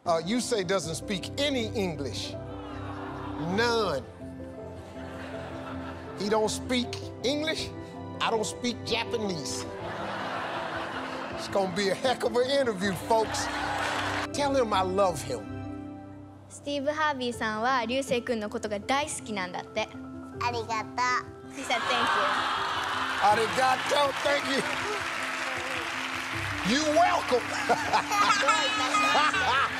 Ryusei doesn't speak any English. None. He don't speak English. I don't speak Japanese. It's gonna be a heck of an interview, folks. Tell him I love him. スティーブ・ハービーさんは流星君のことが大好きなんだって。 ありがとう。 He said thank you. Arigato, thank you. You welcome.